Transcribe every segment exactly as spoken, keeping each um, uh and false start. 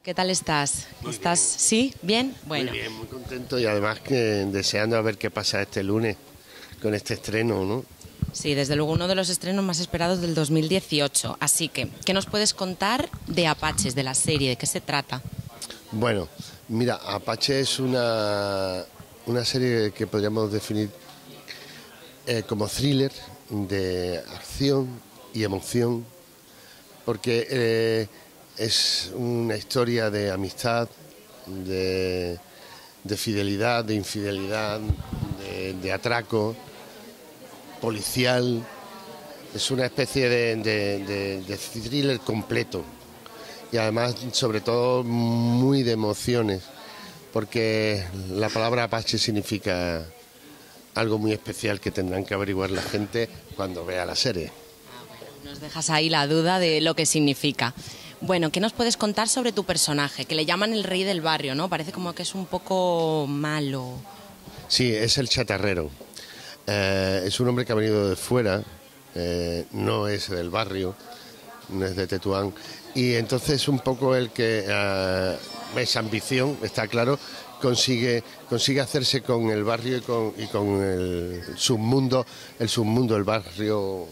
¿Qué tal estás? Muy ¿Estás? bien. ¿Sí? ¿Bien? Bueno. Muy bien, muy contento y además que deseando a ver qué pasa este lunes con este estreno, ¿no? Sí, desde luego uno de los estrenos más esperados del dos mil dieciocho. Así que, ¿qué nos puedes contar de Apaches, de la serie? ¿De qué se trata? Bueno, mira, Apache es una, una serie que podríamos definir eh, como thriller de acción y emoción, porque eh, es una historia de amistad, de, de fidelidad, de infidelidad, de, de atraco policial. Es una especie de, de, de, de thriller completo y además sobre todo muy de emociones, porque la palabra Apache significa algo muy especial que tendrán que averiguar la gente cuando vea la serie. Nos dejas ahí la duda de lo que significa. Bueno, ¿qué nos puedes contar sobre tu personaje? Que le llaman el rey del barrio, ¿no? Parece como que es un poco malo. Sí, es el chatarrero. Eh, es un hombre que ha venido de fuera, eh, no es del barrio, no es de Tetuán, y entonces un poco el que eh, es ambición, está claro, consigue consigue hacerse con el barrio y con, y con el submundo, el submundo, el barrio,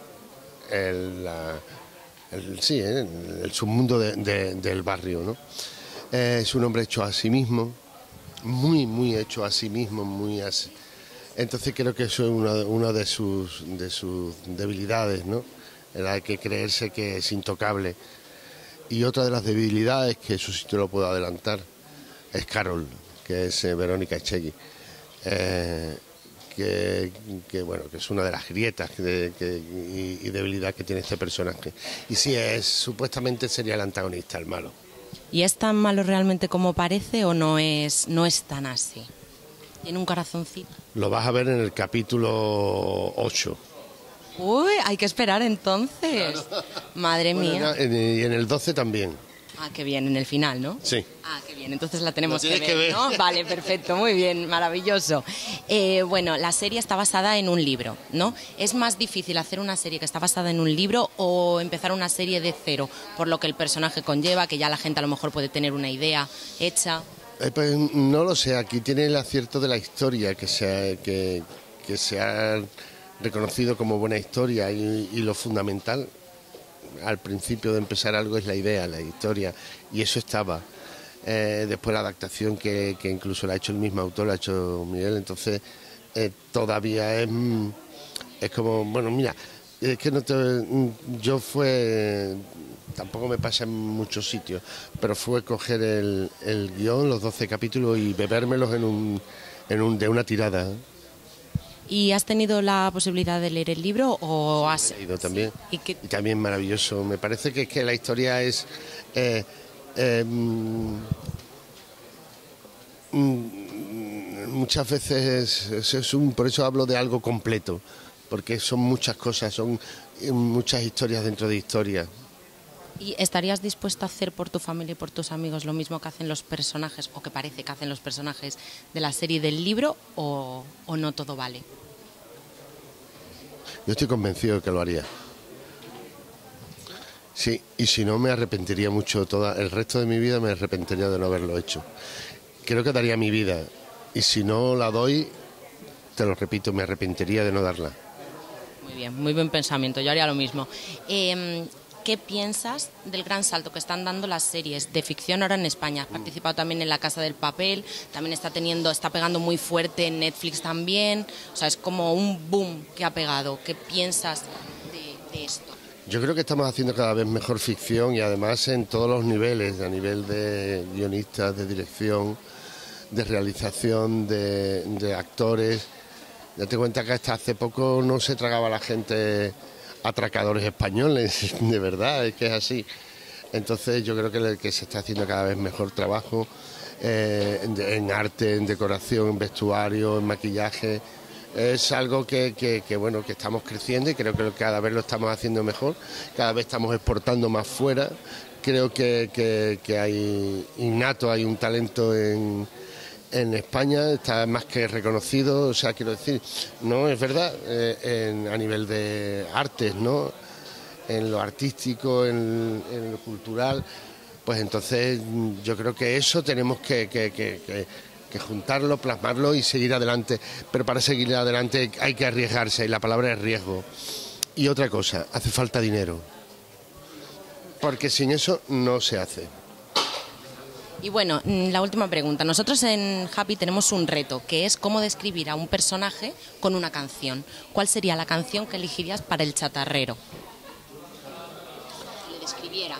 el, la, el sí, eh, el submundo de, de, del barrio, ¿no? Eh, es un hombre hecho a sí mismo, muy, muy hecho a sí mismo, muy así. Entonces creo que eso es una, una de sus de sus debilidades, ¿no? En la hay que creerse que es intocable. Y otra de las debilidades, que eso sí te lo puedo adelantar, es Carol, que es eh, Verónica Echegui, eh, que, que, bueno, que es una de las grietas que, que, y, y debilidad que tiene este personaje. Y sí, es, supuestamente sería el antagonista, el malo. ¿Y es tan malo realmente como parece o no es, no es tan así? ¿Tiene un corazoncito? Lo vas a ver en el capítulo ocho. Uy, hay que esperar entonces. Madre Bueno, mía. en- y en el doce también. Ah, qué bien, en el final, ¿no? Sí. Ah, qué bien, entonces la tenemos Lo que tienes ver, que ver. ¿no? Vale, perfecto, muy bien, maravilloso. Eh, bueno, la serie está basada en un libro, ¿no? ¿Es más difícil hacer una serie que está basada en un libro o empezar una serie de cero? Por lo que el personaje conlleva, que ya la gente a lo mejor puede tener una idea hecha. Eh, pues no lo sé, aquí tiene el acierto de la historia, que se ha, que, que se ha reconocido como buena historia y, y lo fundamental al principio de empezar algo es la idea, la historia, y eso estaba. Eh, después la adaptación que, que incluso la ha hecho el mismo autor, la ha hecho Miguel, entonces eh, todavía es, mm, es como, bueno, mira, es que no te, mm, yo fue, tampoco me pasa en muchos sitios, pero fue coger el, el guión, los doce capítulos y bebérmelos en un, en un, de una tirada. ¿eh? ¿Y has tenido la posibilidad de leer el libro o has...? He ido también. ¿Y qué- Y también maravilloso. Me parece que es que la historia es... eh, eh, mm, mm, muchas veces es, es un... Por eso hablo de algo completo, porque son muchas cosas, son eh, muchas historias dentro de historias. ¿Y estarías dispuesto a hacer por tu familia y por tus amigos lo mismo que hacen los personajes, o que parece que hacen los personajes de la serie del libro, o, o no todo vale? Yo estoy convencido de que lo haría. Sí, y si no me arrepentiría mucho, toda, el resto de mi vida me arrepentiría de no haberlo hecho. Creo que daría mi vida, y si no la doy, te lo repito, me arrepentiría de no darla. Muy bien, muy buen pensamiento, yo haría lo mismo. Eh, ¿Qué piensas del gran salto que están dando las series de ficción ahora en España? Has participado también en La Casa del Papel, también está teniendo, está pegando muy fuerte en Netflix también, o sea, es como un boom que ha pegado. ¿Qué piensas de, de esto? Yo creo que estamos haciendo cada vez mejor ficción y además en todos los niveles, a nivel de guionistas, de dirección, de realización, de, de actores. Date cuenta que hasta hace poco no se tragaba la gente atracadores españoles, de verdad, es que es así. Entonces yo creo que, que se está haciendo cada vez mejor trabajo eh, en, en arte, en decoración, en vestuario, en maquillaje. Es algo que, que, que, bueno, que estamos creciendo y creo que cada vez lo estamos haciendo mejor, cada vez estamos exportando más fuera. Creo que, que, que hay innato, hay un talento en, en España, está más que reconocido, o sea, quiero decir, no es verdad, eh, en, a nivel de artes, ¿no? En lo artístico, en, en lo cultural. pues entonces yo creo que eso tenemos que, que, que, que, que juntarlo, plasmarlo y seguir adelante. Pero para seguir adelante hay que arriesgarse, y la palabra es riesgo. Y otra cosa, hace falta dinero, porque sin eso no se hace. Y bueno, la última pregunta. Nosotros en Happy tenemos un reto, que es cómo describir a un personaje con una canción. ¿Cuál sería la canción que elegirías para el chatarrero? Que le describiera.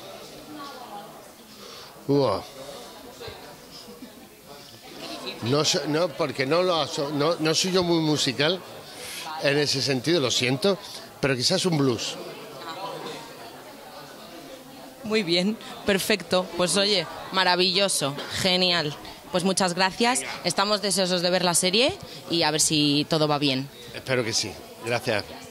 Wow. No, no, porque no, lo, no, no soy yo muy musical en ese sentido, lo siento, pero quizás un blues. Muy bien, perfecto. Pues oye, maravilloso, genial. Pues muchas gracias. Estamos deseosos de ver la serie y a ver si todo va bien. Espero que sí. Gracias.